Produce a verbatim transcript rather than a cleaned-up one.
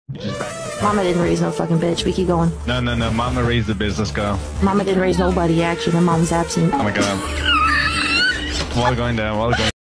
She's back. Mama didn't raise no fucking bitch. We keep going. No, no, no. Mama raised the business girl. Mama didn't raise nobody, actually. My mom's absent. Oh my god. Wall going down, wall going